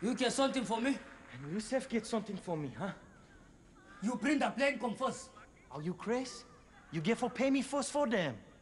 You get something for me? And Yusuf get something for me, huh? You bring the plane come first. Are you crazy? You get for pay me first for them.